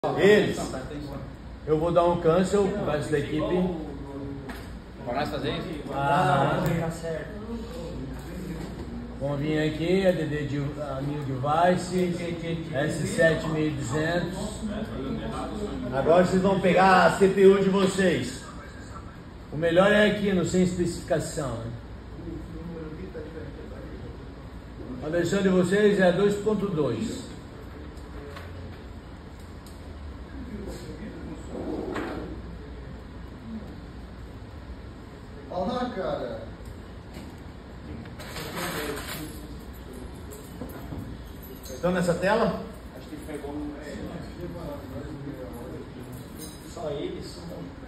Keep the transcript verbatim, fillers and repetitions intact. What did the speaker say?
Eles, eu vou dar um cancel pro resto da equipe. Para nós fazer isso? Ah, tá certo. vamos vir aqui, a D D de a New Device, S sete mil e duzentos. Agora vocês vão pegar a C P U de vocês. O melhor é aqui no sem especificação. Né? A versão de vocês é dois ponto dois. Olha lá, cara. Estão nessa tela? Acho que pegou. Só eles.